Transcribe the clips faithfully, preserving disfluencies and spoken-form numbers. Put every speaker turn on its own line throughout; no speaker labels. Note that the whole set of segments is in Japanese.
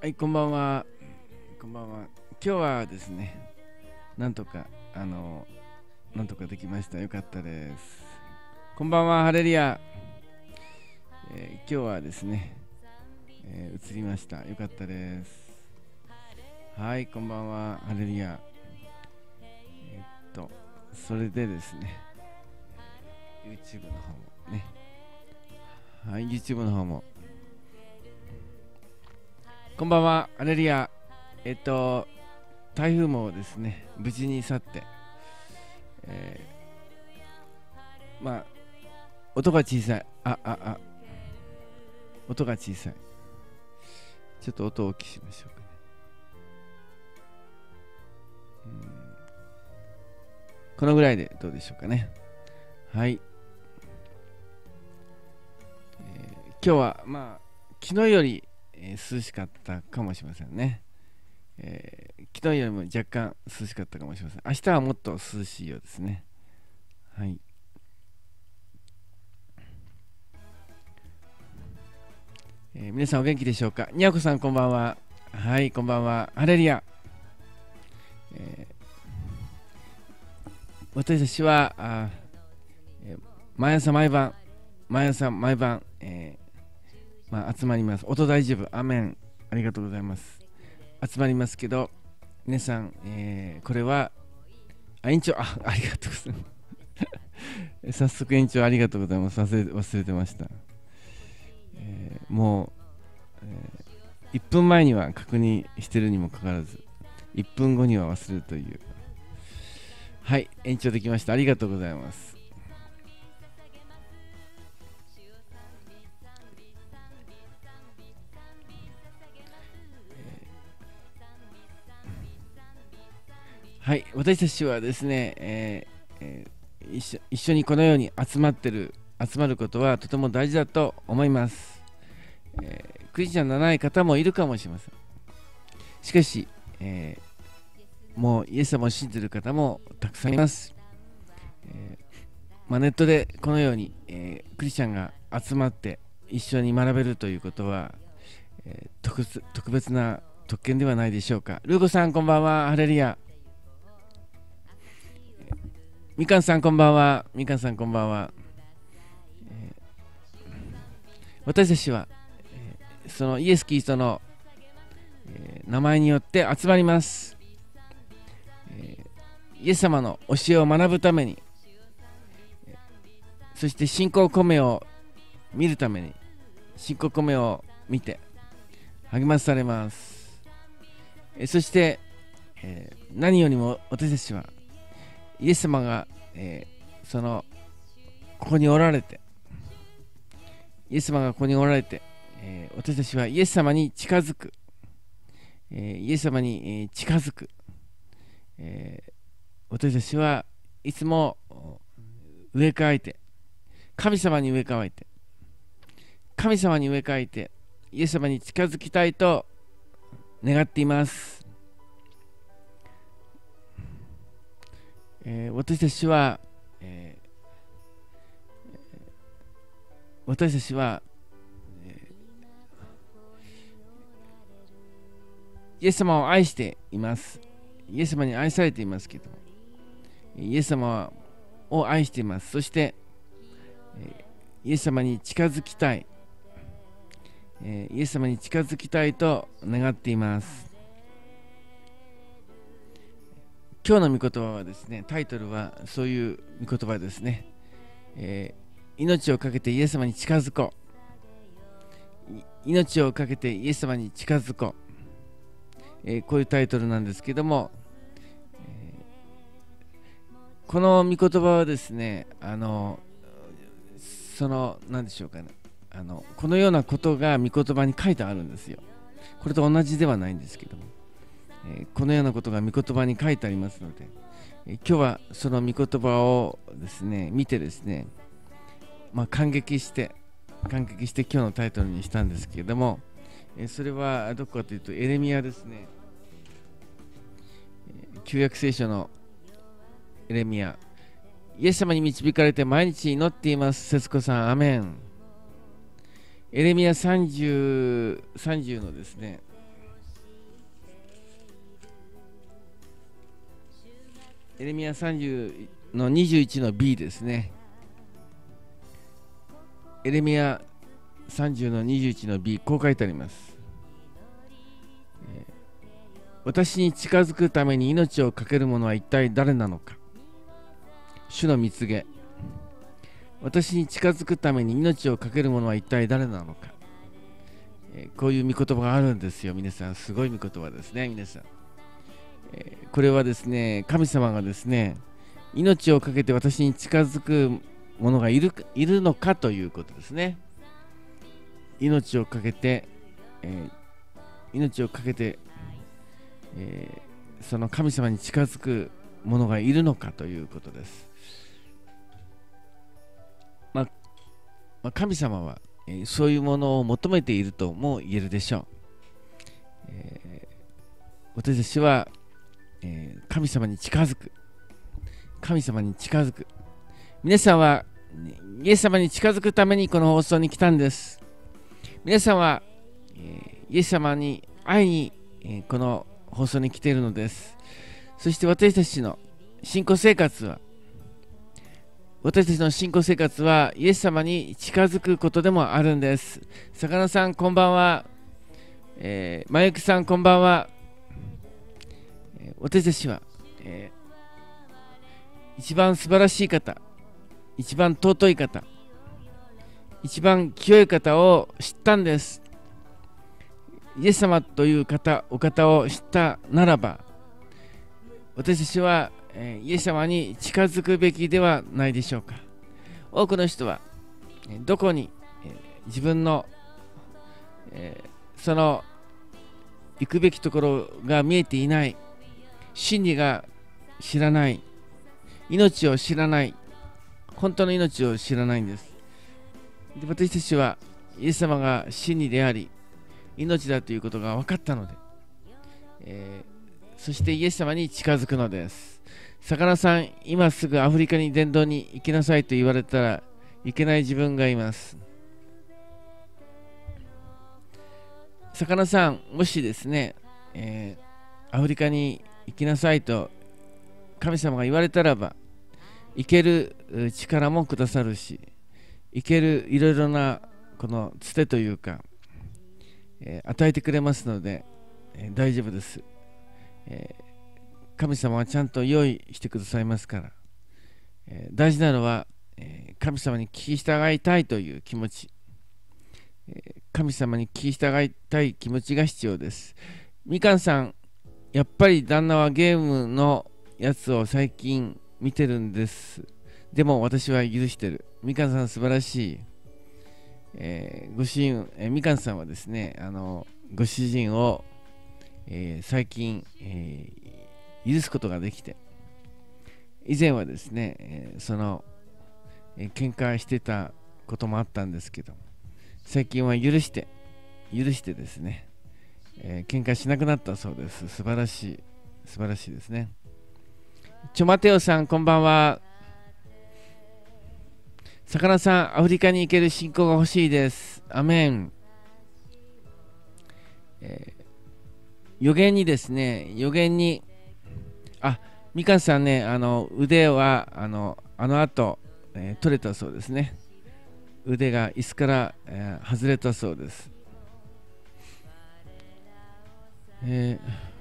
はい、こんばんは。こんばんは。今日はですね、なんとか、あの、なんとかできました。よかったです。こんばんは、ハレリア。えー今日はですね、えー映りました。よかったです。はい、こんばんは、ハレリア。えーっと、それでですね、YouTube の方もね、はい、YouTube の方も、こんばんは、ハレリア。えーっと、台風もですね、無事に去って、えーまあ、音が小さい。あ、あ、あ、音が小さい。ちょっと音を大きくしましょうかね。うんこのぐらいでどうでしょうかね。はい。えー今日は、まあ、昨日より、えー涼しかったかもしれませんね。えー昨日よりも若干涼しかったかもしれません。明日はもっと涼しいようですね。はい。えー皆さんお元気でしょうか。にゃこさんこんばんは。はい、こんばんは。ハレリア。えー私たちはあ、えー毎朝毎晩、毎朝毎晩、えーまあ、集まります。音大丈夫。アメン。ありがとうございます。集まりますけど、皆さん、えーこれは、あ、延長、あ、ありがとうございます。早速延長ありがとうございます。忘れ忘れてました。えーもう、えーいっぷんまえには確認してるにもかかわらず、いっぷんごには忘れるという。はい、延長できました。ありがとうございます。はい、私たちはですね、えーえー一緒一緒にこのように集まってる、集まることはとても大事だと思います。えークリスチャンのない方もいるかもしれません。しかし、えーもうイエス様を信じている方もたくさんいます。えーまあ、ネットでこのように、えークリスチャンが集まって一緒に学べるということは、えー特特別な特権ではないでしょうか。ルーコさんこんばんは。ハレルヤ。みかんさんこんばんは。みかんさんこんばんは。えー私たちは、えーそのイエス・キリストの、えー名前によって集まります。えーイエス様の教えを学ぶために、そして信仰コメを見るために、信仰コメを見て励まされます。えーそして、えー何よりも私たちはイエス様が、えーそのここにおられて、イエス様がここにおられて、えー私たちはイエス様に近づく、えーイエス様に、えー近づく、えー私たちはいつも植え替えて、神様に植え替えて、神様に植え替えて、イエス様に近づきたいと願っています。えー私たちは、えー私たちは、えーイエス様を愛しています。イエス様に愛されていますけど、イエス様を愛しています。そして、えーイエス様に近づきたい、えーイエス様に近づきたいと願っています。今日の御言葉はですね、タイトルはそういう御言葉ですね。えー命をかけてイエス様に近づこう。命をかけてイエス様に近づこう。えーこういうタイトルなんですけども、えーこの御言葉はですね、あの、その、何でしょうかね。あの、このようなことが御言葉に書いてあるんですよ。これと同じではないんですけども、えーこのようなことが御言葉に書いてありますので、えー今日はその御言葉をですね、見てですね、まあ、感激して感激して今日のタイトルにしたんですけれども、えーそれはどこかというとエレミヤですね。えー旧約聖書のエレミヤ。イエス様に導かれて毎日祈っています。節子さん、アメン。エレミヤさんじゅう、さんじゅうのですね、 エレミヤさんじゅうのにじゅういちの B ですね。エレミヤさんじゅうのにじゅういちの B、 こう書いてあります。えー私に近づくために命を懸ける者は一体誰なのか。主の蜜げ。私に近づくために命を懸ける者は一体誰なのか。えーこういう御言葉があるんですよ。皆さん、すごい御言葉ですね。皆さん、えーこれはですね、神様がですね、命を懸けて私に近づく者がいる、いるのかということですね。命を懸けて、えー命を懸けて、えーその神様に近づく者がいるのかということです。まあ、まあ、神様は、えーそういうものを求めているとも言えるでしょう。えー私たちは、えー神様に近づく。神様に近づく。皆さんはイエス様に近づくためにこの放送に来たんです。皆さんは、えーイエス様に会いに、えーこの放送に来ているのです。そして私たちの信仰生活は、私たちの信仰生活はイエス様に近づくことでもあるんです。魚さんこんばんは。えー、まゆきさんこんばんは。えー私たちは、えー一番素晴らしい方、一番尊い方、一番清い方を知ったんです。イエス様という方、お方を知ったならば、私たちは、えーイエス様に近づくべきではないでしょうか。多くの人は、えーどこに、えー自分の、えーその行くべきところが見えていない、真理が知らない、命を知らない、本当の命を知らないんです。で、私たちはイエス様が真理であり命だということが分かったので、えーそしてイエス様に近づくのです。魚さん、今すぐアフリカに伝道に行きなさいと言われたらいけない自分がいます。魚さん、もしですね、えーアフリカに行きなさいと神様が言われたらば、行けるう力もくださるし、行けるいろいろなこのつてというか、えー与えてくれますので、えー大丈夫です。えー神様はちゃんと用意してくださいますから、えー大事なのは、えー神様に聞き従いたいという気持ち、えー神様に聞き従いたい気持ちが必要です。みかんさん、やっぱり旦那はゲームのやつを最近見てるんです。でも私は許してる。みかんさん素晴らしい。えーご主人、えーみかんさんはですね、あのご主人を、えー最近、えー許すことができて、以前はですね、えーその、えー喧嘩してたこともあったんですけど、最近は許して許してですね、えー喧嘩しなくなったそうです。素晴らしい素晴らしいですね。ちょまておさんこんばんは。魚さん、アフリカに行ける信仰が欲しいです。アメン。えー予言にですね、予言に、あ、みかんさんね、あの腕はあのあの後、えー取れたそうですね。腕が椅子から、えー外れたそうです。え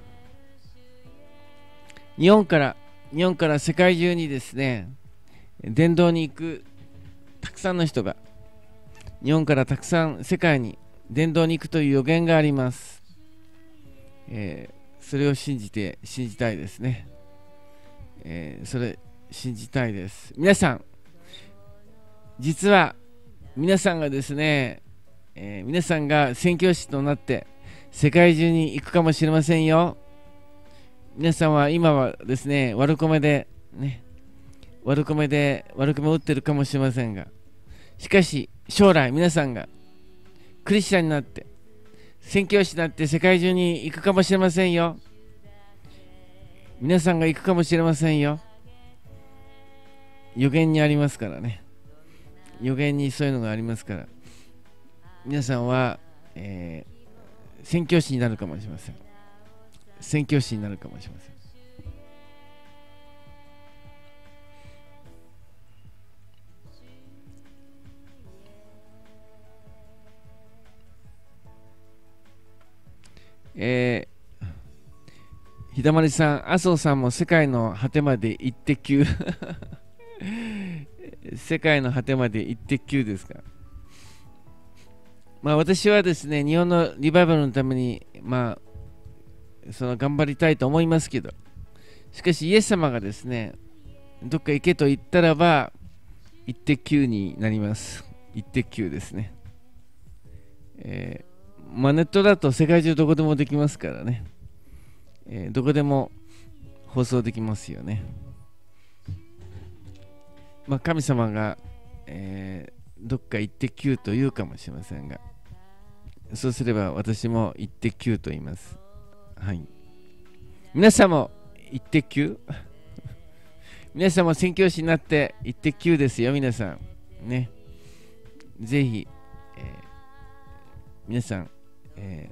ー日本から日本から世界中にですね、伝道に行くたくさんの人が、日本からたくさん世界に伝道に行くという予言があります。えーそれを信じて信じたいですね。えーそれ信じたいです。皆さん、実は皆さんがですね、えー皆さんが宣教師となって世界中に行くかもしれませんよ。皆さんは今はですね、悪コメでね、悪コメで悪コメを打ってるかもしれませんが、しかし将来皆さんがクリスチャンになって宣教師になって世界中に行くかもしれませんよ。皆さんが行くかもしれませんよ。予言にありますからね。予言にそういうのがありますから、皆さんは、えー宣教師になるかもしれません。宣教師になるかもしれません。 えー、ひだまりさん、麻生さんも世界の果てまで行ってきゅう。世界の果てまで行ってきゅうですか。まあ私はですね、日本のリバイバルのために、まあ、その頑張りたいと思いますけど、しかしイエス様がですね、どっか行けと言ったらば、行ってきゅうになります。行ってきゅうですね。えー、まあネットだと世界中どこでもできますからね。えー、どこでも放送できますよね。まあ神様が、えー、どっか行ってきゅうと言うかもしれませんが、そうすれば私も行ってきゅうと言います。はい。皆さんも行ってきゅう皆さんも宣教師になって行ってきゅうですよ、皆さん。ね。ぜひ、えー、皆さん、え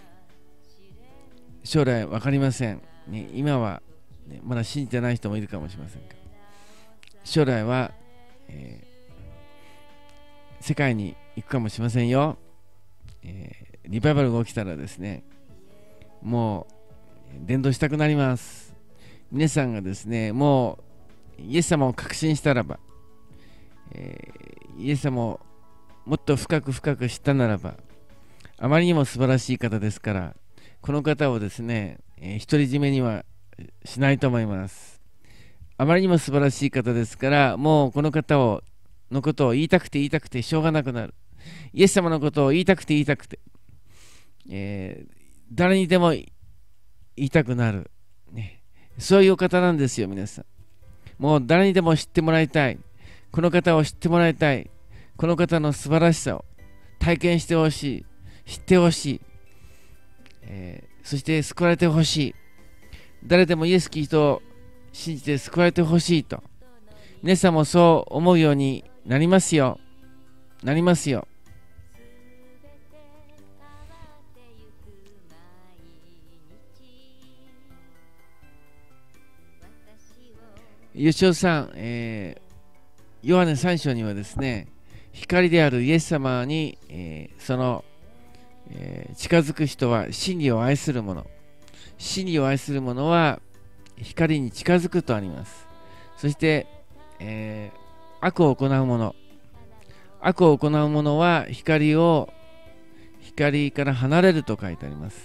ー、将来わかりません。ね、今は、ね、まだ信じてない人もいるかもしれませんが、将来は、えー、世界に行くかもしれませんよ。えー、リバイバルが起きたらですね、もう伝道したくなります。皆さんがですね、もうイエス様を確信したらば、えー、イエス様をもっと深く深く知ったならば、あまりにも素晴らしい方ですから、この方をですね、えー、独り占めにはしないと思います。あまりにも素晴らしい方ですから、もうこの方をのことを言いたくて言いたくてしょうがなくなる。イエス様のことを言いたくて言いたくて、えー、誰にでも言いたくなる、ね、そういうお方なんですよ、皆さん。もう誰にでも知ってもらいたい。この方を知ってもらいたい。この方の素晴らしさを体験してほしい。知ってほしい、えー。そして救われてほしい。誰でもイエス・キリストを信じて救われてほしいと。皆さんもそう思うようになりますよ。なりますよ。吉尾さん、えー、ヨハネさん章にはですね、光であるイエス様に、えー、その、えー、近づく人は真理を愛する者、真理を愛する者は光に近づくとあります。そして、えー、悪を行う者、悪を行う者は光を光から離れると書いてあります。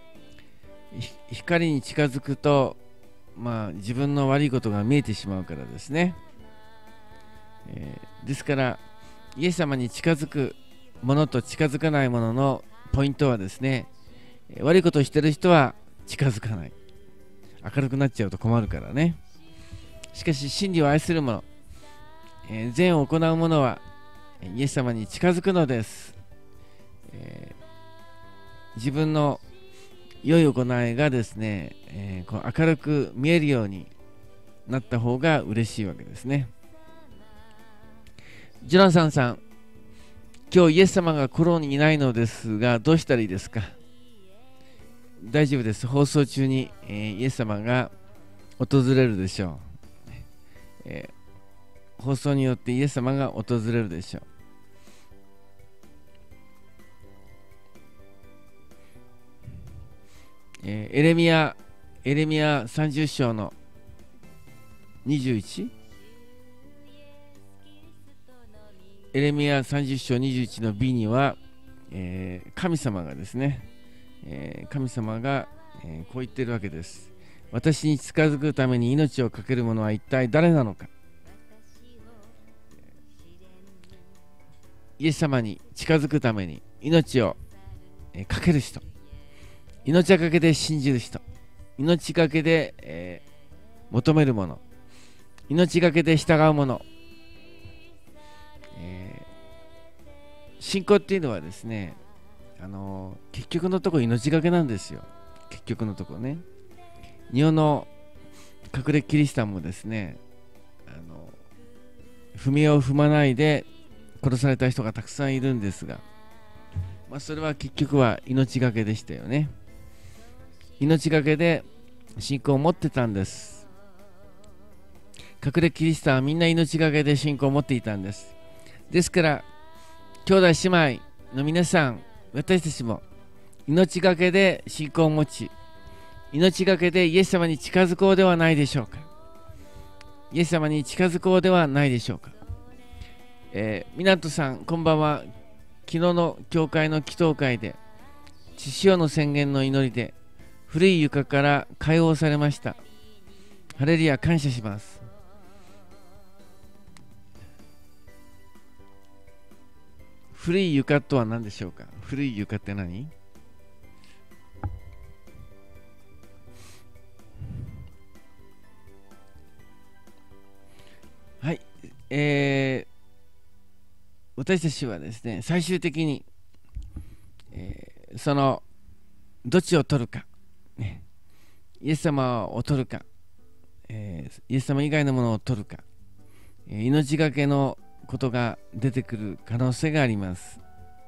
光に近づくと、まあ、自分の悪いことが見えてしまうからですね、えー、ですからイエス様に近づくものと近づかないもののポイントはですね、悪いことをしている人は近づかない。明るくなっちゃうと困るからね。しかし真理を愛する者、えー、善を行う者はイエス様に近づくのです、えー、自分の良い行いがですね、えー、こう明るく見えるようになった方が嬉しいわけですね。ジョナサンさん、今日イエス様が心にいないのですが、どうしたらいいですか？大丈夫です。放送中に、えー、イエス様が訪れるでしょう、えー、放送によってイエス様が訪れるでしょう。えー、エレミヤエレミヤさんじゅう章のにじゅういち、エレミヤさんじゅう章にじゅういちの B には、えー、神様がですね、えー、神様が、えー、こう言っているわけです。私に近づくために命を懸ける者は一体誰なのか。イエス様に近づくために命を、えー、懸ける人、命がけで信じる人、命がけで、えー、求めるもの、命がけで従うもの、えー、信仰っていうのはですね、あのー、結局のところ命がけなんですよ。結局のところね。日本の隠れキリシタンもですね、あの踏みを踏まないで殺された人がたくさんいるんですが、まあ、それは結局は命がけでしたよね。命がけで信仰を持ってたんです。隠れキリシタンはみんな命がけで信仰を持っていたんです。ですから兄弟姉妹の皆さん、私たちも命がけで信仰を持ち、命がけでイエス様に近づこうではないでしょうか。イエス様に近づこうではないでしょうか。えー、港さん、こんばんは。昨日の教会の祈祷会で、血潮の宣言の祈りで、古い床から解放されました。ハレルヤ、感謝します。古い床とは何でしょうか。古い床って何？はい、えー、私たちはですね、最終的に、えー、そのどっちを取るか、ね、イエス様を取るか、えー、イエス様以外のものを取るか、えー、命がけのことが出てくる可能性があります。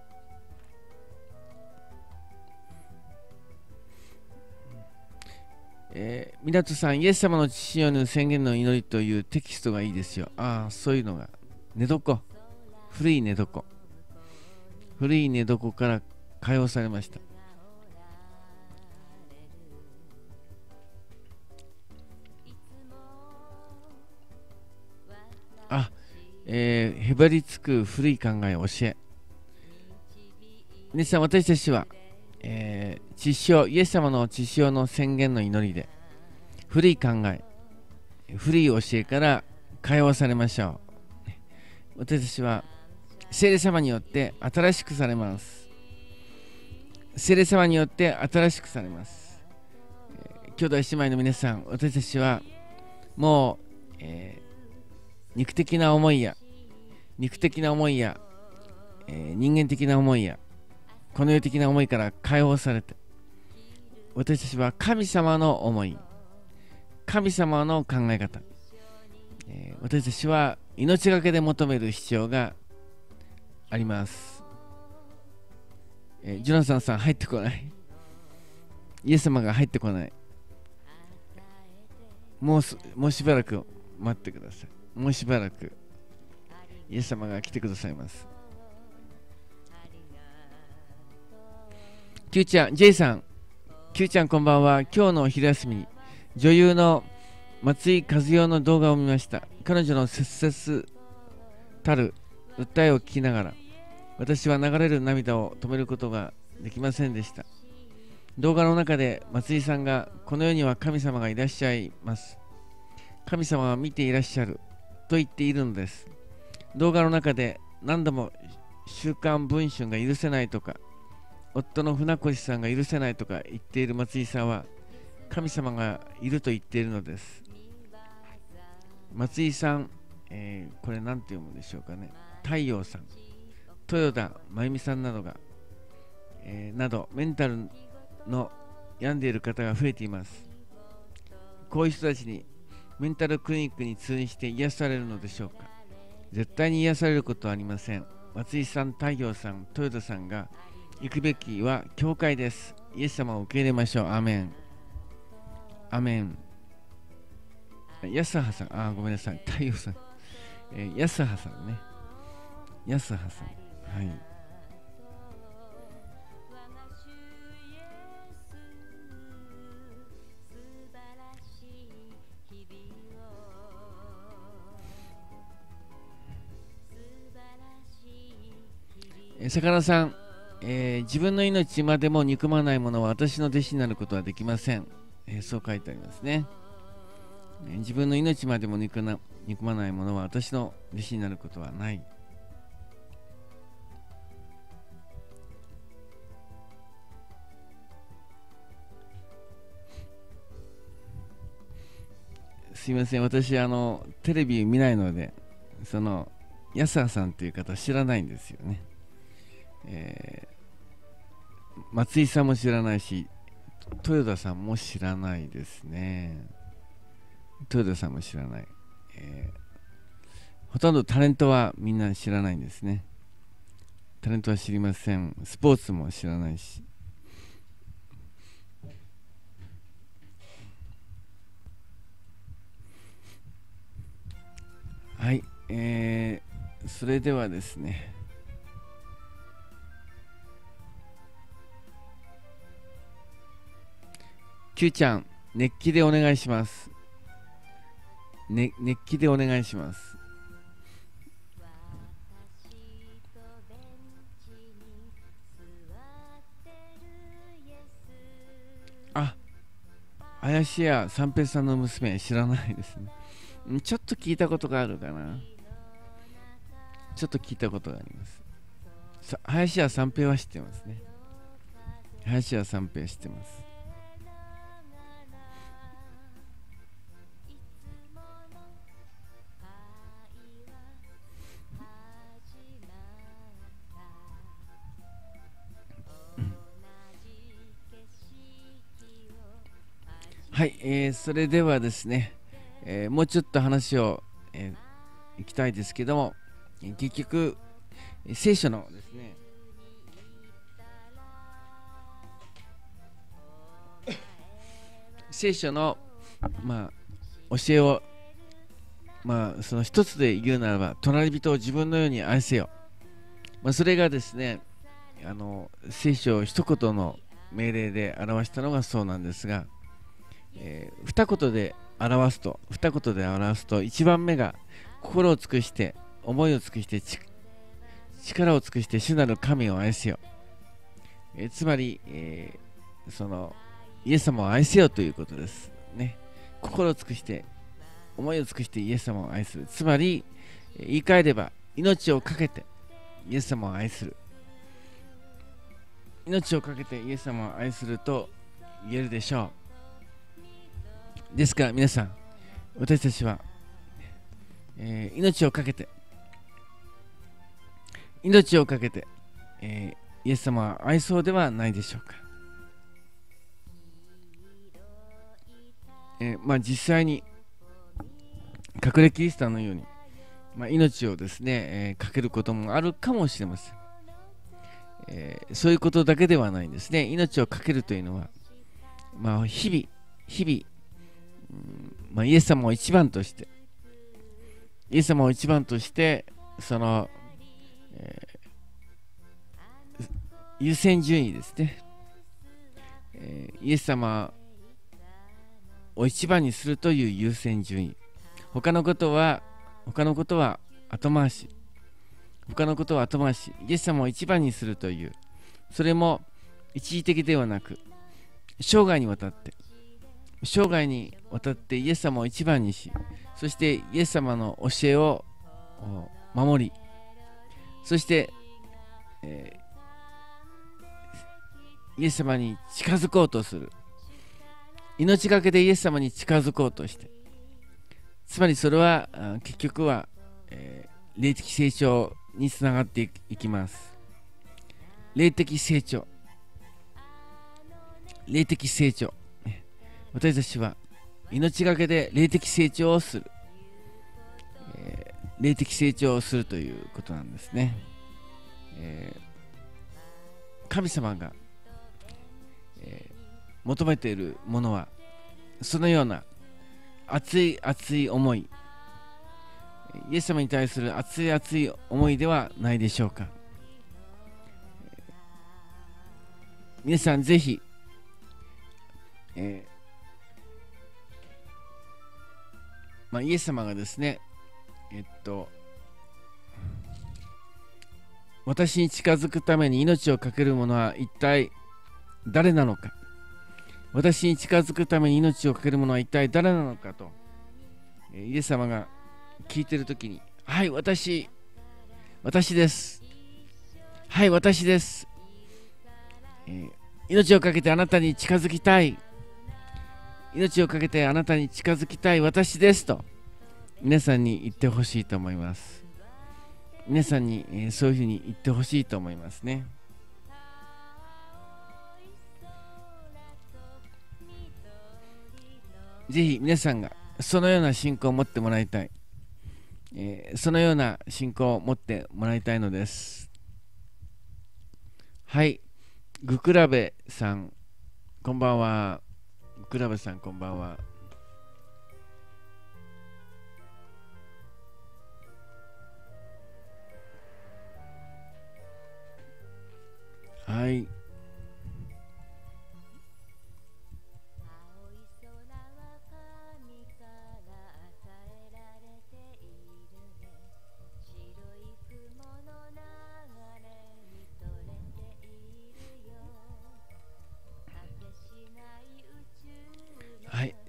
えー、港さん、イエス様の血潮の宣言の祈りというテキストがいいですよ。ああ、そういうのが。寝床。古い寝床。古い寝床から解放されました。あ、えー、へばりつく古い考え、教え。皆さん、私たちは、えー、血潮、イエス様の血潮の宣言の祈りで、古い考え、古い教えから解放されましょう。私たちは、聖霊様によって新しくされます。聖霊様によって新しくされます。えー、兄弟姉妹の皆さん、私たちは、もう、えー、肉的な思いや、肉的な思いや、えー、人間的な思いや、この世的な思いから解放されて、私たちは神様の思い、神様の考え方、えー、私たちは命がけで求める必要があります。えー、ジョナサンさん入ってこない。イエス様が入ってこない。もうす、もうしばらく待ってください。もうしばらくイエス様が来てくださいます。キューちゃん、ジェイさん、キューちゃんこんばんは。今日のお昼休みに女優の松井和代の動画を見ました。彼女の切々たる訴えを聞きながら、私は流れる涙を止めることができませんでした。動画の中で松井さんが、この世には神様がいらっしゃいます。神様は見ていらっしゃると言っているのです。動画の中で何度も週刊文春が許せないとか、夫の船越さんが許せないとか言っている松井さんは、神様がいると言っているのです。松井さん、えー、これ何て読むんでしょうかね。太陽さん、豊田真由美さんなどが、えー、などメンタルの病んでいる方が増えています。こういう人たちにメンタルクリニックに通院して癒されるのでしょうか。絶対に癒されることはありません。松井さん、太陽さん、豊田さんが行くべきは教会です。イエス様を受け入れましょう。アメン。アメン。安葉さん、あ、ごめんなさい。太陽さん。えー、安葉さんね。安葉さん。はい。えー、魚さん、えー、自分の命までも憎まない者は私の弟子になることはできません。えー、そう書いてありますね。えー、自分の命までも憎な憎まない者は私の弟子になることはない。すいません、私あのテレビ見ないので、その安葉さんという方知らないんですよね。えー、松井さんも知らないし、豊田さんも知らないですね。豊田さんも知らない。えー、ほとんどタレントはみんな知らないんですね。タレントは知りません。スポーツも知らないし。はい、えー、それではですね、 Q ちゃん、熱気でお願いします。ね、熱気でお願いします。あ、林家三平さんの娘、知らないですね。ちょっと聞いたことがあるかな。ちょっと聞いたことがあります。さ林家三平は知ってますね。林家三平知ってます。はい、えー、それではですね、えー、もうちょっと話を、えー、いきたいですけども、結局、聖書のですね、聖書の、まあ、教えを、まあ、その一つで言うならば、隣人を自分のように愛せよ。まあ、それがですね、あの聖書を一言の命令で表したのがそうなんですが、えー、二言で表すと、二言で表すと、一番目が心を尽くして、思いを尽くして、力を尽くして主なる神を愛せよ。えー、つまり、えー、そのイエス様を愛せよということですね。心を尽くして思いを尽くしてイエス様を愛する。つまり、えー、言い換えれば命を懸けてイエス様を愛する。命を懸けてイエス様を愛すると言えるでしょう。ですから皆さん、私たちは、えー、命を懸けて命を懸けて、えー、イエス様は愛そうではないでしょうか。えー、まあ実際に隠れキリストのように、まあ、命をですね、えー、かけることもあるかもしれません。えー、そういうことだけではないんですね。命をかけるというのは、まあ、日々日々、うんまあ、イエス様を一番としてイエス様を一番としてその、えー、優先順位ですね、えー、イエス様を一番にするという優先順位。他のことは他のことは後回し他のことは後回しイエス様を一番にするという、それも一時的ではなく生涯にわたって生涯にわたってイエス様を一番にし、そしてイエス様の教えを守り、そして、えー、イエス様に近づこうとする。命がけでイエス様に近づこうとして、つまりそれは結局は、えー、霊的成長につながっていきます。霊的成長霊的成長、私たちは命がけで霊的成長をする、えー、霊的成長をするということなんですね。えー、神様が、えー、求めているものはそのような熱い熱い思い、イエス様に対する熱い熱い思いではないでしょうか。皆さんぜひ、えーまあ、イエス様がですね、えっと私に近づくために命を懸ける者は一体誰なのか、私に近づくために命を懸ける者は一体誰なのかと、イエス様が聞いているときに、はい、私私です、はい、私です、えー、命を懸けてあなたに近づきたい、命を懸けてあなたに近づきたい私ですと皆さんに言ってほしいと思います。皆さんに、えー、そういうふうに言ってほしいと思いますね。ぜひ皆さんがそのような信仰を持ってもらいたい、えー、そのような信仰を持ってもらいたいのです。はい、グクラベさんこんばんは。グクラベさんこんばんは。はい、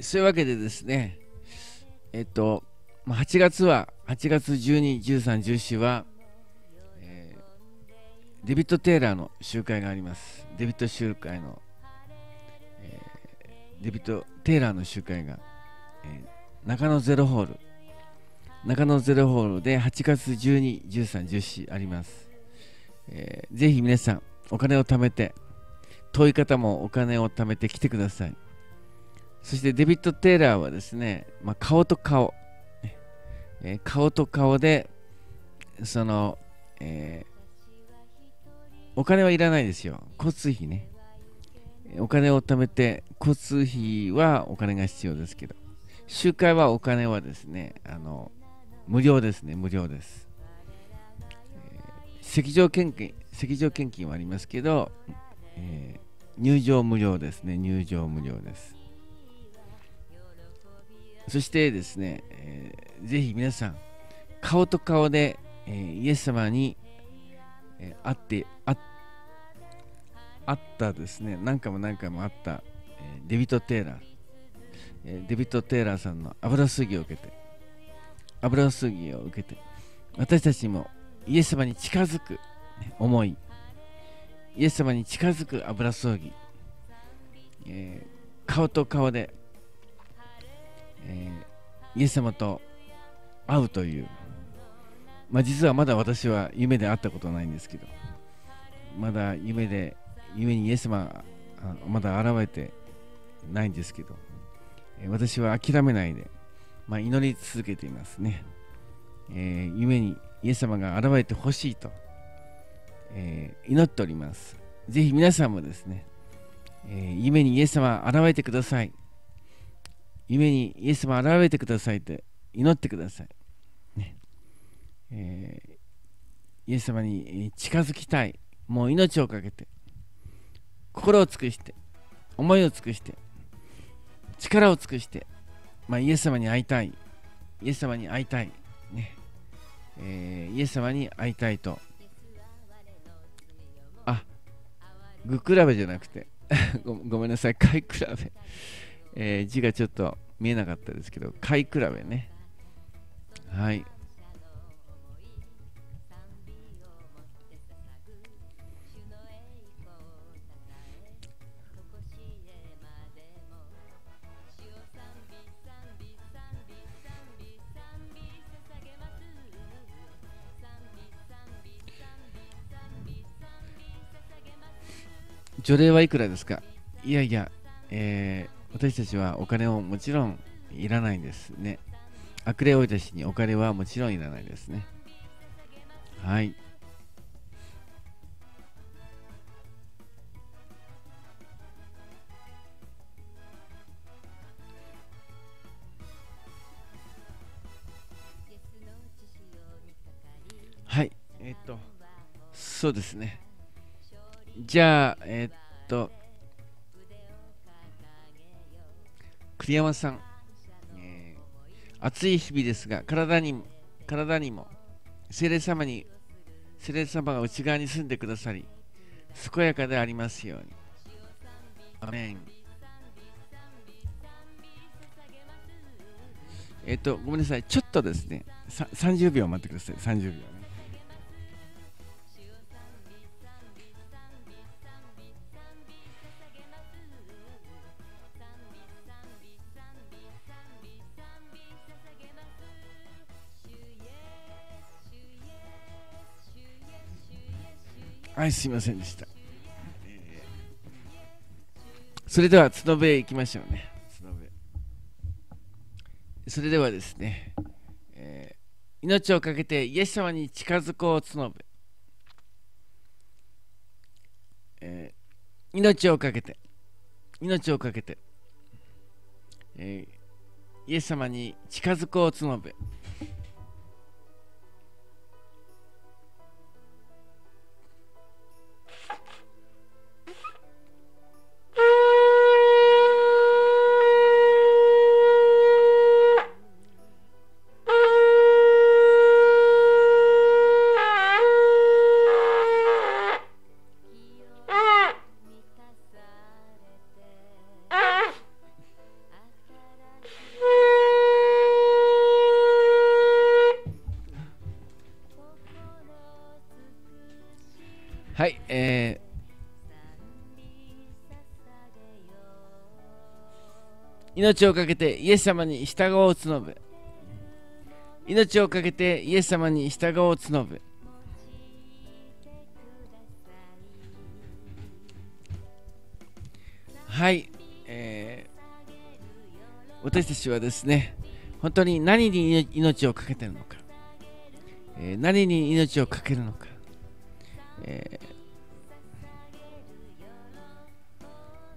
そういうわけでですね、えっと、まあはちがつは、はちがつじゅうに、じゅうさん、じゅうよんは、えーデビッド・テイラーの集会があります。デビッド集会の、えーデビッド・テイラーの集会が、えー中野ゼロホール、中野ゼロホールではちがつじゅうに、じゅうさん、じゅうよんあります。えーぜひ皆さん、お金を貯めて、遠い方もお金を貯めて来てください。そしてデビッド・テイラーはですね、まあ、顔と顔、えー顔と顔で、その、えーお金はいらないですよ。交通費ね。お金を貯めて、交通費はお金が必要ですけど、集会はお金はですね、あの、無料ですね、無料です。赤条献金、赤条献金はありますけど、えー入場無料ですね、入場無料です。そしてですね、えーぜひ皆さん、顔と顔で、えーイエス様に、えー会って会会ったですね、何回も何回も会った、えーデビッド・テイラー、えーデビッド・テイラーさんの油注ぎを受けて、油注ぎを受けて、私たちもイエス様に近づく思い、イエス様に近づく油注ぎ、えー顔と顔で、えーイエス様と会うという、まあ、実はまだ私は夢で会ったことはないんですけど、まだ夢で、夢にイエス様あまだ現れてないんですけど、えー私は諦めないで、まあ、祈り続けていますね。えー夢にイエス様が現れてほしいと、えー祈っております。ぜひ皆さんもですね、えー夢にイエス様現れてください。夢にイエス様現れてくださいって祈ってください。ねえーイエス様に近づきたい。もう命をかけて、心を尽くして、思いを尽くして、力を尽くして、まあ、イエス様に会いたい。イエス様に会いたい。ねえーイエス様に会いたいと。あ、具比べじゃなくてご、ごめんなさい、貝比べ、えー字がちょっと見えなかったですけど、貝比べね。はい。除霊はいくらですか？いやいや、えー私たちはお金をもちろんいらないんですね。悪霊追い出しにお金はもちろんいらないですね。はい。はい。えーっと、そうですね。じゃあ、えーっと、栗山さん、えー暑い日々ですが、体にも、体にも、聖霊様に、聖霊様が内側に住んでくださり、健やかでありますように。アメン。えっ、と、ごめんなさい。ちょっとですね、ささんじゅうびょう待ってください。さんじゅうびょうね。はい、すいませんでした。えーそれでは、角部へ行きましょうね。角部。それではですね、えー命をかけてイエス様に近づこう角部、えー命をかけて、命をかけて、えーイエス様に近づこう角部。 はい、えー、命をかけてイエス様に従おうつのべ。命をかけてイエス様に従おうつのべ。はい、えー、私たちはですね、本当に何に命をかけているのか、えー、何に命をかけるのか、えー、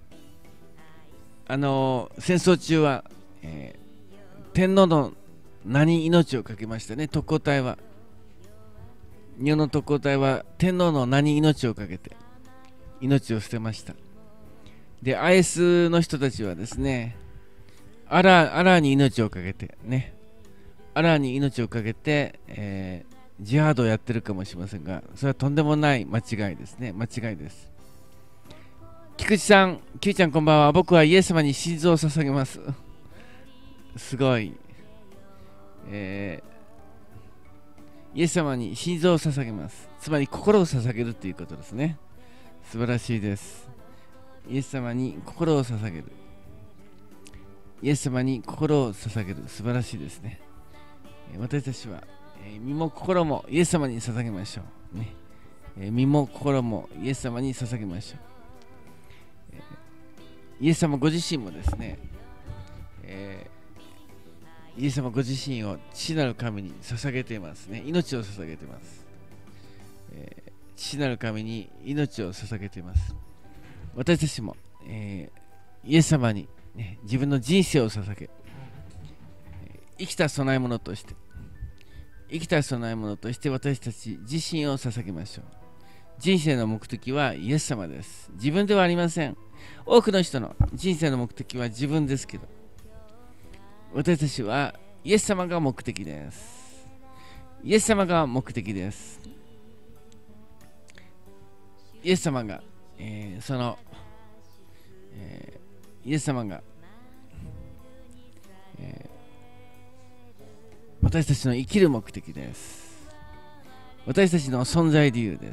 あのー、戦争中は、えー、天皇の名に命をかけましたね。特攻隊は、日本の特攻隊は天皇の名に命をかけて命を捨てました。で、アイエスの人たちはですね、アラー、アラーに命をかけてね、アラーに命をかけて、えー、ジハードをやってるかもしれませんが、それはとんでもない間違いですね。間違いです。菊池さん、Qちゃんこんばんは。僕はイエス様に心臓を捧げます。すごい。えー、イエス様に心臓を捧げます。つまり心を捧げるということですね。素晴らしいです。イエス様に心を捧げる。イエス様に心を捧げる。素晴らしいですね。私たちは、えー、身も心もイエス様に捧げましょう。ねえー、身も心もイエス様に捧げましょう。えー、イエス様ご自身もですね、えー、イエス様ご自身を父なる神に捧げていますね。命を捧げています。えー、父なる神に命を捧げています。私たちも、えー、イエス様に、ね、自分の人生を捧げ、生きた供え物として生きた供え物として私たち自身を捧げましょう。人生の目的はイエス様です。自分ではありません。多くの人の人生の目的は自分ですけど、私たちはイエス様が目的です。イエス様が目的です。イエス様が、えー、その、えー、イエス様が、えー私たちの生きる目的です。私たちの存在理由です。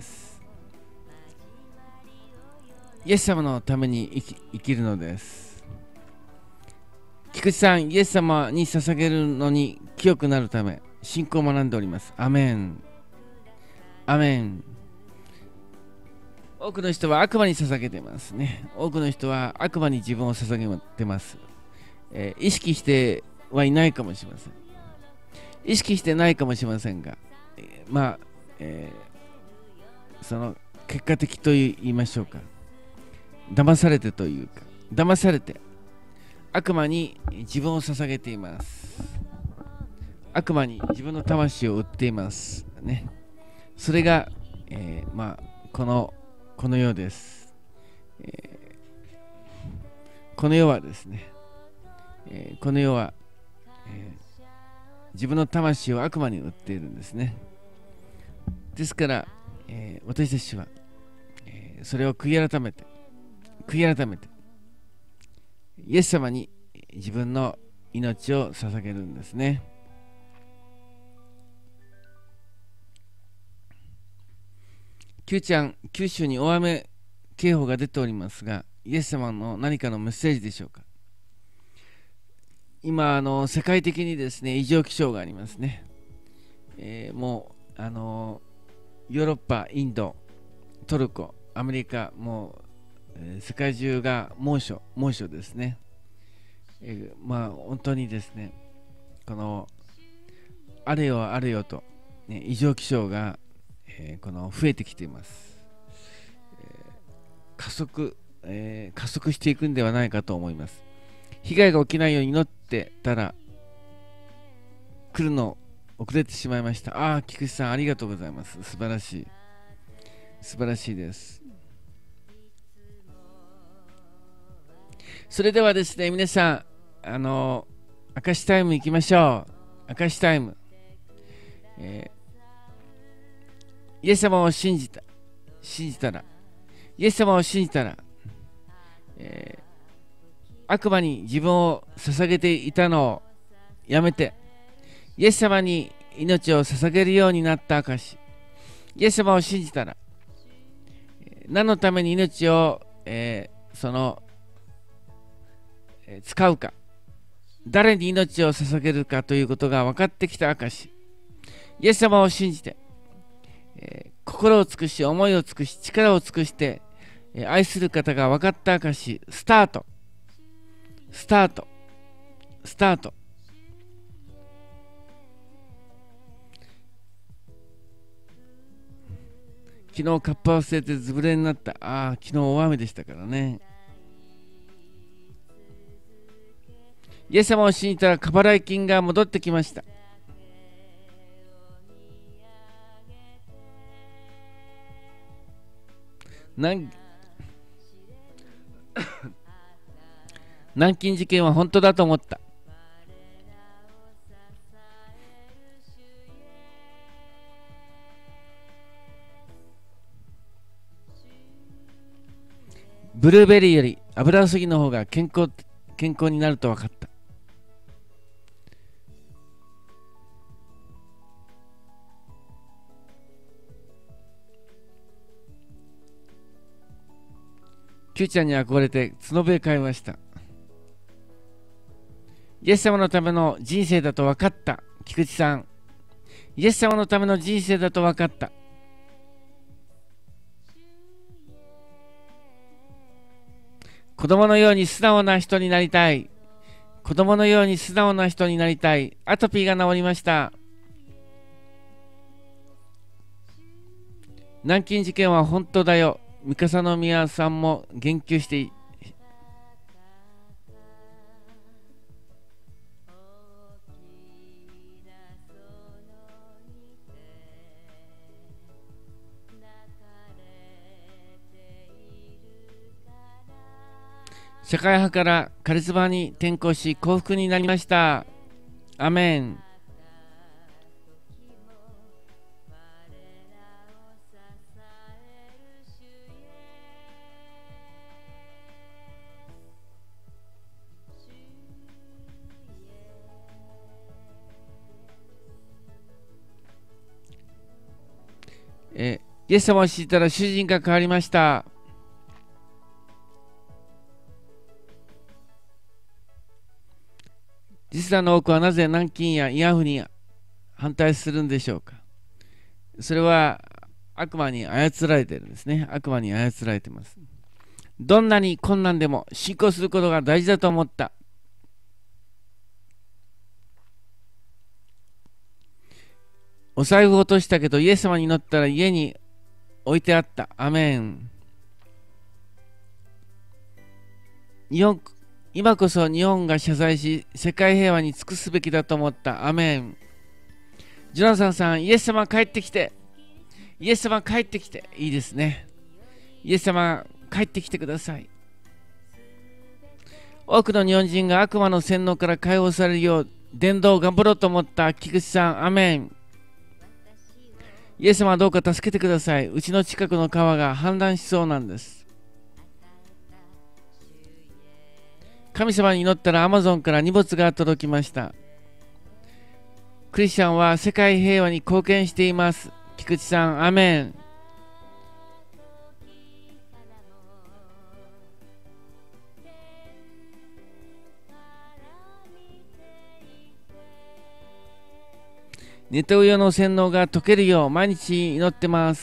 イエス様のために生き、生きるのです。菊池さん、イエス様に捧げるのに清くなるため信仰を学んでおります。アメン。アメン。多くの人は悪魔に捧げていますね。多くの人は悪魔に自分を捧げています、えー、意識してはいないかもしれません。意識してないかもしれませんが、えー、まあ、えー、その結果的と言いましょうか、騙されてというか、騙されて悪魔に自分を捧げています。悪魔に自分の魂を売っていますね。それが、えー、まあこのこの世です、えー、この世はですね、えー、この世は、えー自分の魂を悪魔に売っているんですね。ですから、えー、私たちは、えー、それを悔い改めて、悔い改めて、イエス様に自分の命を捧げるんですね。Qちゃん、九州に大雨警報が出ておりますが、イエス様の何かのメッセージでしょうか。今あの世界的にですね異常気象がありますね、えー、もうあのヨーロッパ、インド、トルコ、アメリカ、もう、えー、世界中が猛暑猛暑ですね、えー、まあ本当にですねこのあれよあれよと、ね、異常気象が、えー、この増えてきています、えー、加速、えー、加速していくんではないかと思います。被害が起きないように祈ってたら来るの遅れてしまいました。ああ、菊池さんありがとうございます。素晴らしい素晴らしいです。それではですね皆さん、あの証しタイム行きましょう。証しタイム、えー、イエス様を信じた信じたらイエス様を信じたら、えー悪魔に自分を捧げていたのをやめてイエス様に命を捧げるようになった証。イエス様を信じたら何のために命を、えー、その、えー、使うか、誰に命を捧げるかということが分かってきた証。イエス様を信じて、えー、心を尽くし、思いを尽くし、力を尽くして、えー、愛する方が分かった証。スタート、スタート、スタート。昨日カッパを捨ててずぶ濡れになった。ああ、昨日大雨でしたからね。イエス様を信じたら過払い金が戻ってきました。南南京事件は本当だと思った。ブルーベリーより油すぎの方が健康、健康になると分かった。Q ちゃんに憧れて角笛買いました。イエス様のための人生だと分かった。菊池さん、イエス様のための人生だと分かった。子供のように素直な人になりたい。子供のように素直な人になりたい。アトピーが治りました。南京事件は本当だよ。三笠宮さんも言及してい社会派からカリスマに転向し幸福になりました。アメン。えイエス様を知ったら主人が変わりました。実際の多くはなぜ南京や慰安婦に反対するんでしょうか。それは悪魔に操られているんですね。悪魔に操られています。どんなに困難でも信仰することが大事だと思った。お財布を落としたけどイエス様に乗ったら家に置いてあった。アメン。日本今こそ日本が謝罪し世界平和に尽くすべきだと思った。アメン。ジョナサンさん、イエス様帰ってきて、イエス様帰ってきて。いいですね。イエス様帰ってきてください。多くの日本人が悪魔の洗脳から解放されるよう伝道を頑張ろうと思った。菊池さん、アメン。イエス様はどうか助けてください。うちの近くの川が氾濫しそうなんです。神様に祈ったらアマゾンから荷物が届きました。クリスチャンは世界平和に貢献しています。菊池さん、アメン。ネトウヨの洗脳が解けるよう毎日祈ってます。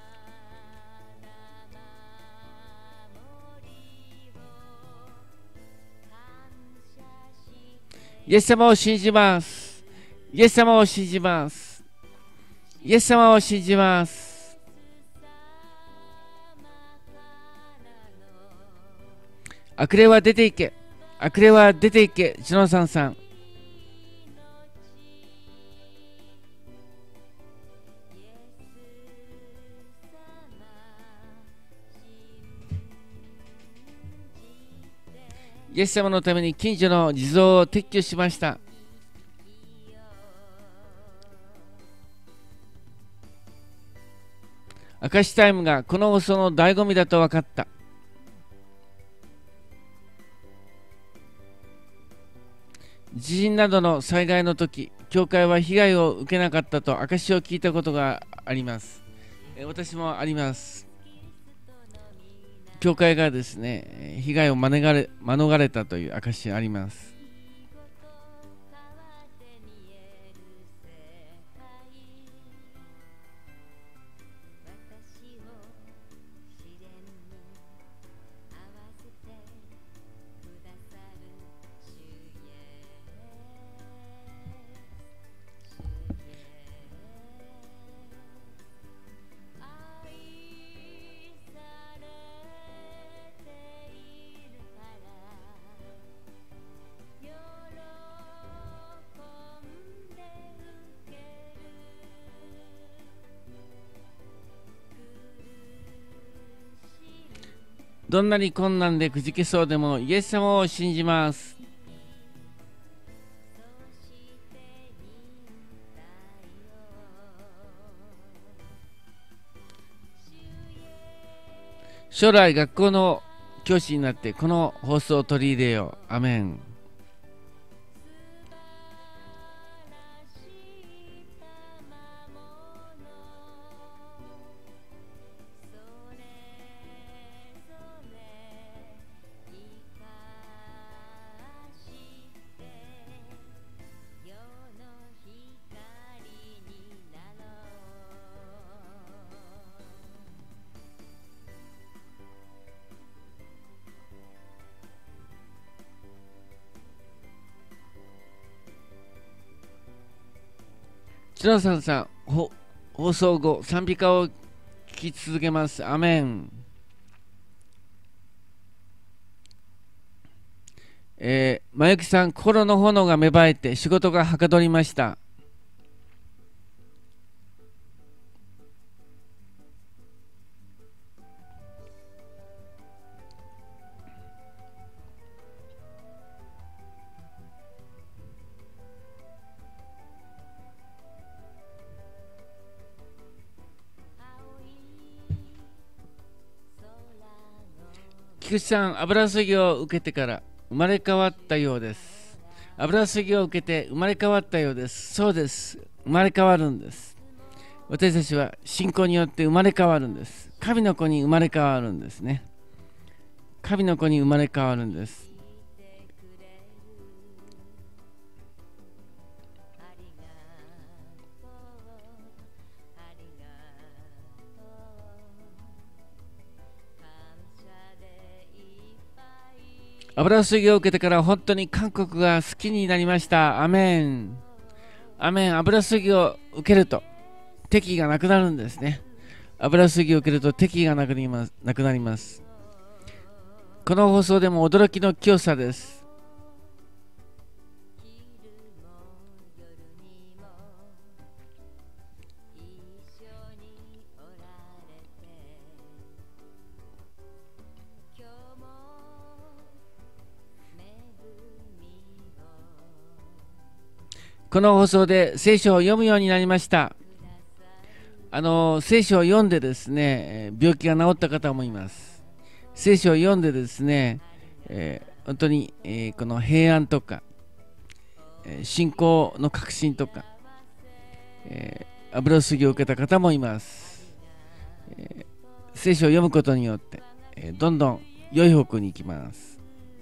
イエス様を信じます。イエス様を信じます。イエス様を信じます。悪霊は出ていけ。悪霊は出ていけ。ジョナサンさん。イエス様のために近所の地蔵を撤去しました。明石タイムがこの放送の醍醐味だと分かった。地震などの災害の時、教会は被害を受けなかったと証を聞いたことがあります。え私もあります。 教会がですね、被害を免れ、免れたという証があります。どんなに困難でくじけそうでもイエス様を信じます。将来学校の教師になってこの放送を取り入れよう。アメン。角さんさん、ほ放送後、賛美歌を聴き続けます。アメン。えー、まゆきさん、心の炎が芽生えて仕事がはかどりました。菊池さん、油注ぎを受けてから生まれ変わったようです。油注ぎを受けて生まれ変わったようです。そうです。生まれ変わるんです。私たちは信仰によって生まれ変わるんです。神の子に生まれ変わるんですね。神の子に生まれ変わるんです。油注ぎを受けてから本当に韓国が好きになりました。アメン。アメン。油注ぎを受けると敵意がなくなるんですね。油注ぎを受けると敵意がなくなります。なくなります。この放送でも驚きの強さです。この放送で聖書を読むようになりました。あの聖書を読んでですね、病気が治った方もいます。聖書を読んでですね、えー、本当に、えー、この平安とか、えー、信仰の確信とか、えー、油注ぎを受けた方もいます。えー、聖書を読むことによって、えー、どんどん良い方向に行きます。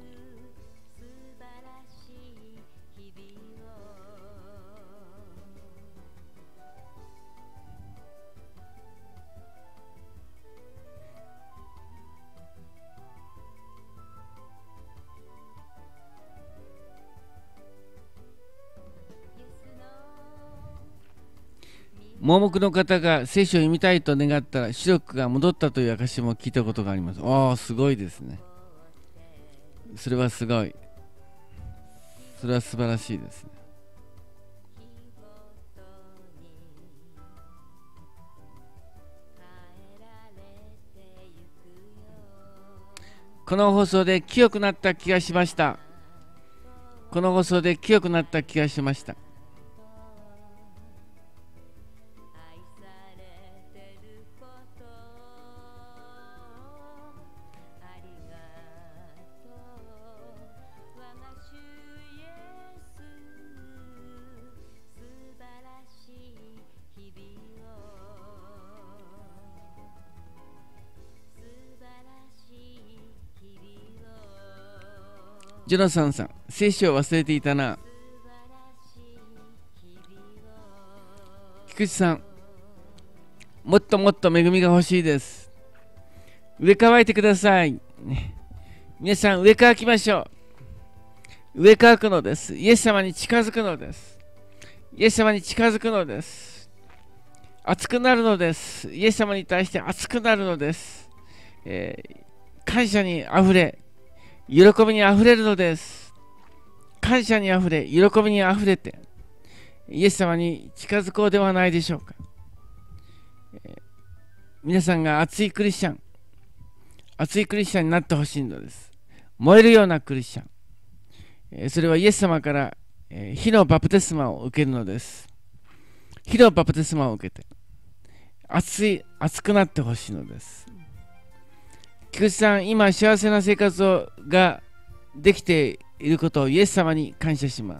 盲目の方が聖書を読みたいと願ったら視力が戻ったという証も聞いたことがあります。ああ、すごいですね。それはすごい。それは素晴らしいですね。この放送で清くなった気がしました。この放送で清くなった気がしました。 ジョナサンさん、聖書を忘れていたな。菊池さん、もっともっと恵みが欲しいです。植え替えてください。ね、皆さん、植え替えきましょう。植え替くのです。イエス様に近づくのです。イエス様に近づくのです。熱くなるのです。イエス様に対して熱くなるのです。えー、感謝にあふれ、喜びにあふれるのです。感謝にあふれ、喜びにあふれて、イエス様に近づこうではないでしょうか。えー、皆さんが熱いクリスチャン、熱いクリスチャンになってほしいのです。燃えるようなクリスチャン。えー、それはイエス様から、えー、火のバプテスマを受けるのです。火のバプテスマを受けて、熱い、熱くなってほしいのです。菊池さん、今幸せな生活をができていることをイエス様に感謝します。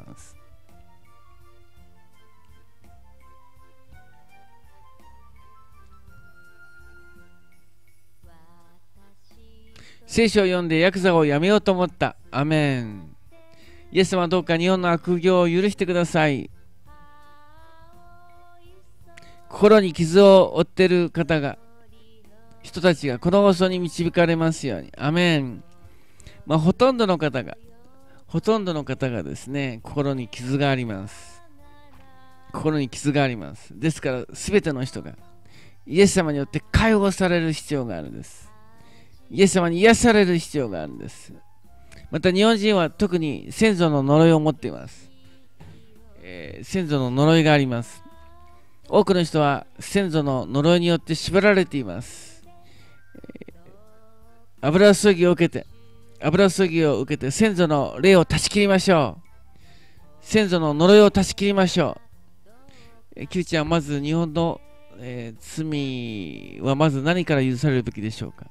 聖書を読んでヤクザをやめようと思った。アメン。イエス様、どうか日本の悪行を許してください。心に傷を負っている方が、人たちがこの放送に導かれますように。アメン。まあ、ほとんどの方が、ほとんどの方がですね、心に傷があります。心に傷があります。ですから、すべての人が、イエス様によって解放される必要があるんです。イエス様に癒される必要があるんです。また、日本人は特に先祖の呪いを持っています。えー、先祖の呪いがあります。多くの人は先祖の呪いによって縛られています。油注ぎを受けて、油注ぎを受けて先祖の霊を断ち切りましょう。先祖の呪いを断ち切りましょう。え、キューちゃん、まず日本の、えー、罪はまず何から許されるべきでしょうか。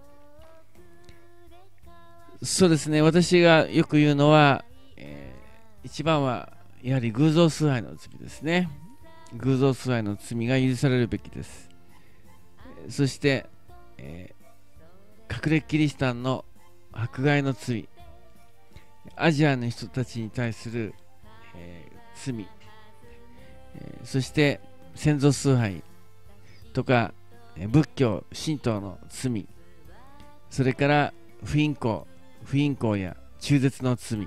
そうですね、私がよく言うのは、えー、一番はやはり偶像崇拝の罪ですね。偶像崇拝の罪が許されるべきです。そして、えー隠れキリシタンの迫害の罪、アジアの人たちに対する、えー、罪、えー、そして先祖崇拝とか、えー、仏教神道の罪、それから不信仰不信仰や中絶の罪、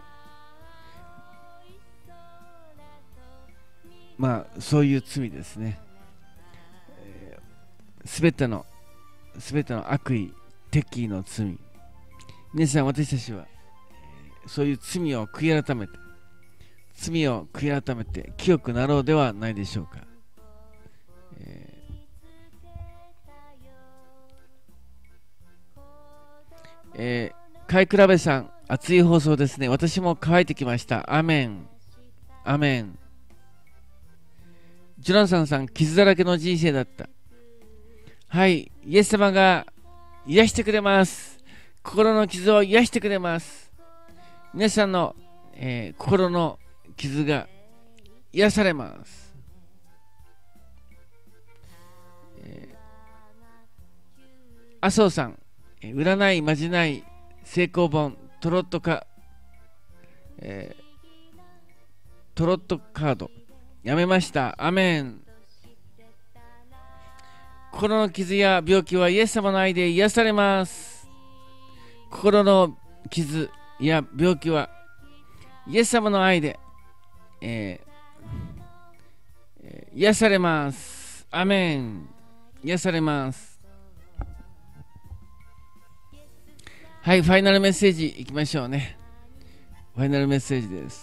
まあそういう罪ですね。すべ、えー、てのすべての悪意敵意の罪、皆さん、私たちは、えー、そういう罪を悔い改めて、罪を悔い改めて清くなろうではないでしょうか。えーえー、買い比べさん、熱い放送ですね。私も乾いてきました。アメン。アメン。ジョナサンさん、傷だらけの人生だった。はい、イエス様が癒してくれます。心の傷を癒してくれます。皆さんの、えー、心の傷が癒されます。えー、麻生さん、占いまじない成功本トロットカ、えー、トロットカードやめました。アメン。心の傷や病気はイエス様の愛で癒されます。心の傷や病気はイエス様の愛で、えーえー、癒されます。アメン。癒されます。はい、ファイナルメッセージいきましょうね。ファイナルメッセージです。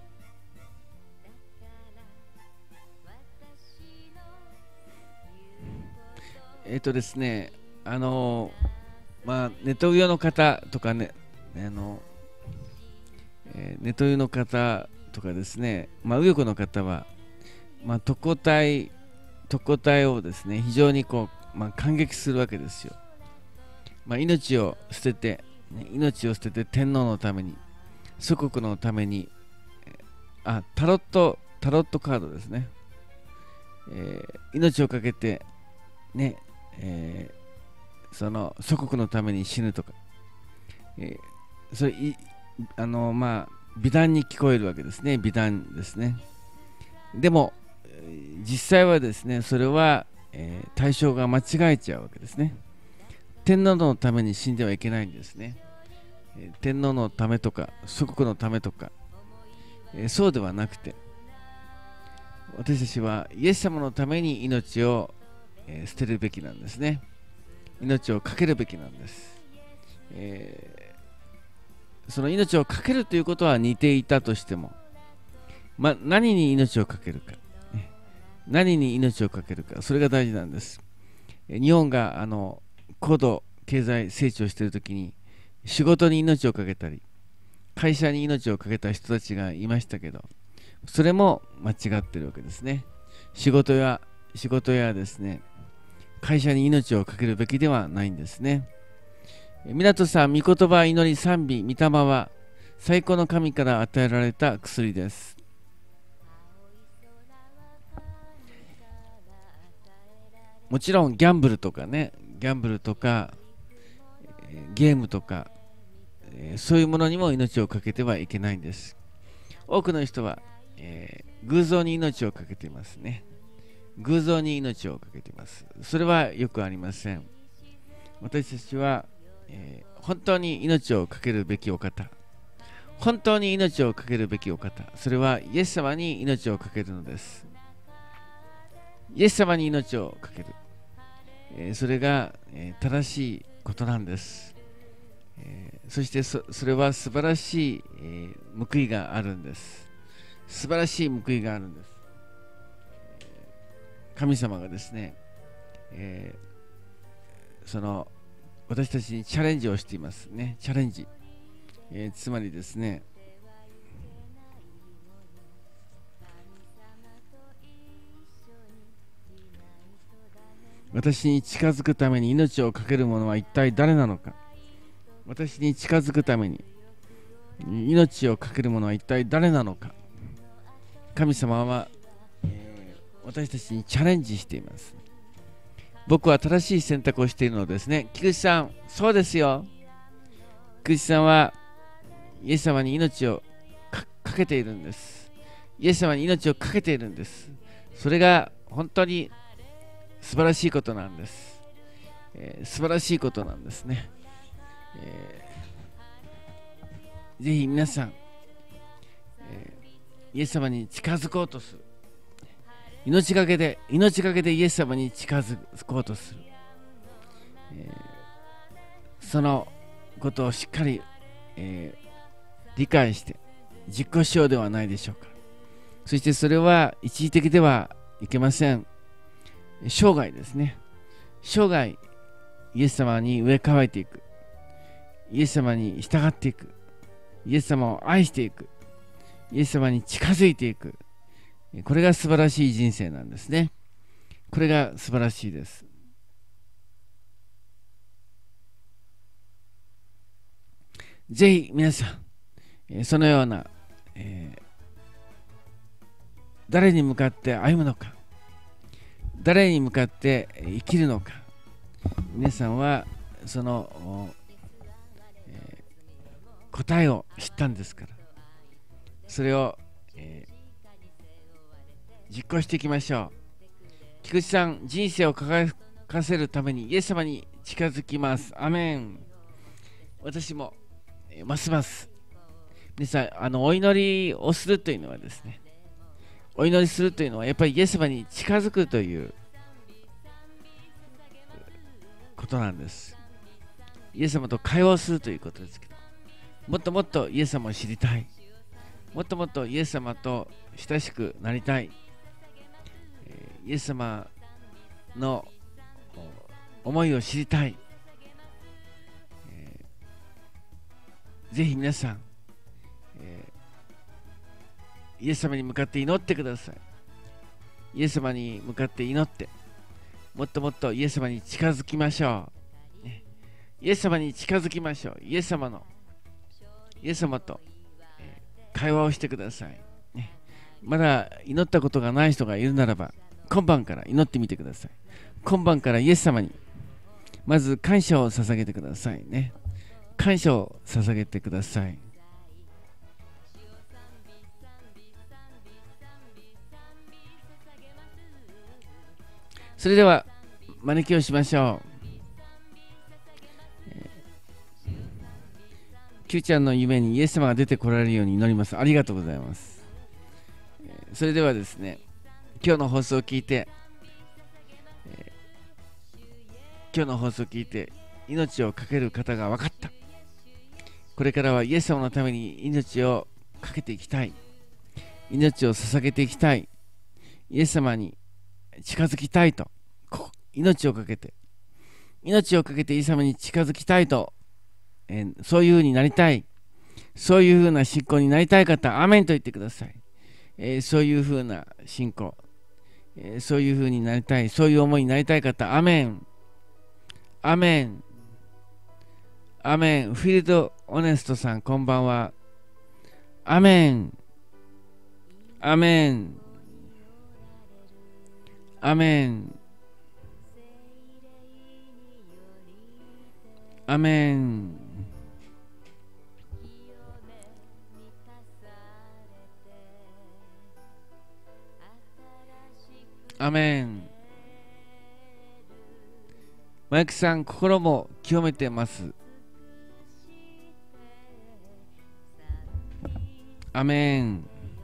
えっ、ー、とですね、あのー、まあ、ネトウヨの方とかね、あの、えー、ネトウヨの方とかですね、まあ、右翼の方は、まあ、特攻隊、特攻隊をですね、非常にこう、まあ、感激するわけですよ。まあ、命を捨てて、ね、命を捨てて天皇のために、祖国のために、あ、タロット、タロットカードですね。えー、命をかけて、ね、えー、その祖国のために死ぬとか、えー、それあのまあ美談に聞こえるわけですね。美談ですね。でも実際はですね、それは、えー、対象が間違えちゃうわけですね。天皇のために死んではいけないんですね。えー、天皇のためとか祖国のためとか、えー、そうではなくて、私たちはイエス様のために命を、えー、捨てるべきなんですね。命を懸けるべきなんです。えー、その命を懸けるということは似ていたとしても、ま、何に命を懸けるか、ね、何に命を懸けるか、それが大事なんです。日本があの高度経済成長しているときに、仕事に命を懸けたり、会社に命を懸けた人たちがいましたけど、それも間違っているわけですね。仕事や仕事やですね、会社に命を懸けるべきではないんですね。湊さん、御言葉、祈り、賛美、御霊は最高の神から与えられた薬です。もちろんギャンブルとかね、ギャンブルとかゲームとか、そういうものにも命を懸けてはいけないんです。多くの人は、えー、偶像に命を懸けていますね。偶像に命を懸けています。それはよくありません。私たちは、えー、本当に命を懸けるべきお方、本当に命を懸けるべきお方、それはイエス様に命を懸けるのです。イエス様に命を懸ける、えー、それが、えー、正しいことなんです。えー、そして そ, それは素晴らしい、えー、報いがあるんです。素晴らしい報いがあるんです。神様がですね、えー、その私たちにチャレンジをしていますね。チャレンジ、えー、つまりですね、私に近づくために命を懸ける者は一体誰なのか。私に近づくために命を懸ける者は一体誰なのか。神様は、えー、私たちにチャレンジしています。僕は正しい選択をしているのですね。菊池さん、そうですよ。菊池さんはイエス様に命をかけているんです。イエス様に命をかけているんです。それが本当に素晴らしいことなんです。えー、素晴らしいことなんですね。えー、ぜひ皆さん、えー、イエス様に近づこうとする。命がけで、命がけでイエス様に近づこうとする。えー、そのことをしっかり、えー、理解して実行しようではないでしょうか。そしてそれは一時的ではいけません。生涯ですね。生涯イエス様に植え替えていく。イエス様に従っていく。イエス様を愛していく。イエス様に近づいていく。これが素晴らしい人生なんですね。これが素晴らしいです。ぜひ皆さん、そのような、えー、誰に向かって歩むのか、誰に向かって生きるのか、皆さんはその、えー、答えを知ったんですから、それを、えー実行していきましょう。菊池さん、人生を輝かせるためにイエス様に近づきます。アメン。私も、えー、ますます皆さん、あのお祈りをするというのはですね、お祈りするというのはやっぱりイエス様に近づくということなんです。イエス様と会話をするということですけど、もっともっとイエス様を知りたい、もっともっとイエス様と親しくなりたい、イエス様の思いを知りたい、えー、ぜひ皆さん、えー、イエス様に向かって祈ってください。イエス様に向かって祈って、もっともっとイエス様に近づきましょう。ね、イエス様に近づきましょう。イエス様のイエス様と、えー、会話をしてください、ね。まだ祈ったことがない人がいるならば、今晩から祈ってみてください。今晩からイエス様にまず感謝を捧げてくださいね。感謝を捧げてください。 それでは招きをしましょう。Q ちゃんの夢にイエス様が出てこられるように祈ります。ありがとうございます。それではですね、今日の放送を聞いて、えー、今日の放送を聞いて命を懸ける方が分かった。これからはイエス様のために命を懸けていきたい。命を捧げていきたい。イエス様に近づきたいと、命を懸けて、命を懸けてイエス様に近づきたいと、えー、そういう風になりたい。そういう風な信仰になりたい方、アメンと言ってください。えー、そういう風な信仰、えー、そういう風になりたい、そういう思いになりたい方、アメン。アメン。アメン。フィールド・オネストさん、こんばんは。アメン。アメン。アメン。アメン。アメン。マイクさん、心も清めてます。アメン。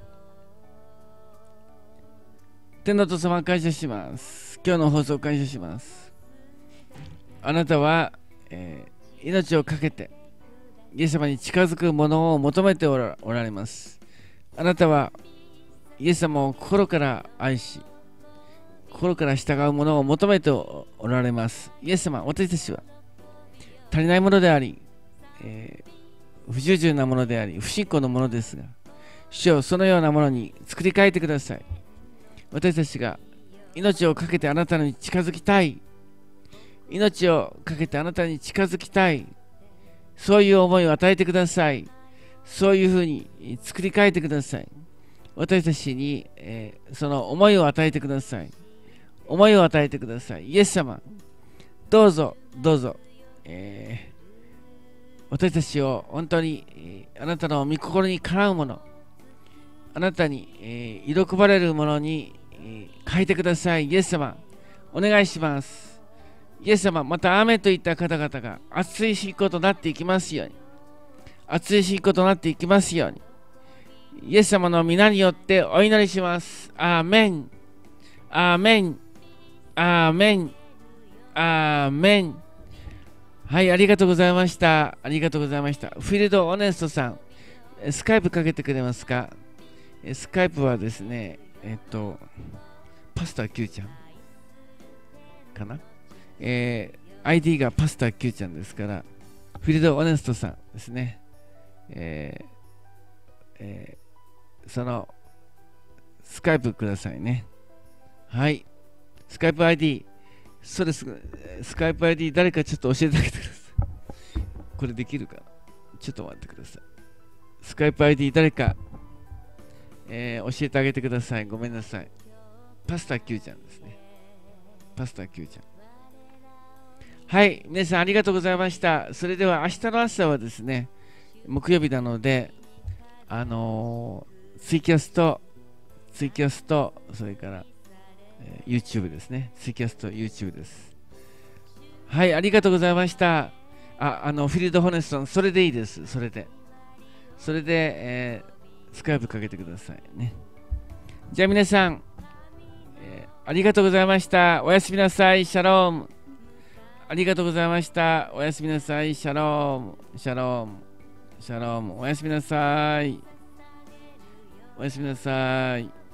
天の父様、感謝します。今日の放送感謝します。あなたは、えー、命を懸けてイエス様に近づくものを求めてお ら, おられます。あなたはイエス様を心から愛し、心から従うものを求めて お, おられます。イエス様、私たちは足りないものであり、えー、不従順なものであり、不信仰のものですが、主よ、そのようなものに作り変えてください。私たちが命を懸けてあなたに近づきたい。命を懸けてあなたに近づきたい。そういう思いを与えてください。そういうふうに作り変えてください。私たちに、えー、その思いを与えてください。思いを与えてください。イエス様、どうぞ、どうぞ、えー、私たちを本当に、えー、あなたの御心にかなうもの、あなたに、えー、喜ばれるものに、えー、変えてください。イエス様、お願いします。イエス様、また雨といった方々が熱い信仰となっていきますように。熱い信仰となっていきますように。イエス様の皆によってお祈りします。アーメン。アーメン。アーメン。アーメン。はい、ありがとうございました。ありがとうございました。フィールド・オネストさん、スカイプかけてくれますか？スカイプはですね、えっと、パスター Q ちゃんかな、えー、アイディー がパスター Q ちゃんですから、フィールド・オネストさんですね。えーえー、その、スカイプくださいね。はい。スカイプ アイディー、そうです。スカイプ アイディー 誰かちょっと教えてあげてください。これできるかな？ちょっと待ってください。スカイプ アイディー 誰か、えー、教えてあげてください。ごめんなさい。パスタ Q ちゃんですね。パスタ Q ちゃん。はい。皆さんありがとうございました。それでは明日の朝はですね、木曜日なので、あのー、ツイキャスと、ツイキャスと、それから、えー、YouTube ですね。ツイキャスと YouTube です。はい。ありがとうございました。あ、あの、フィールド・ホネストン、それでいいです。それで。それで、えー、スカイプかけてくださいね。じゃあ皆さん、えー、ありがとうございました。おやすみなさい。シャローム。ありがとうございました。おやすみなさい。シャローム。シャローム。シャローム。おやすみなさい。おやすみなさい。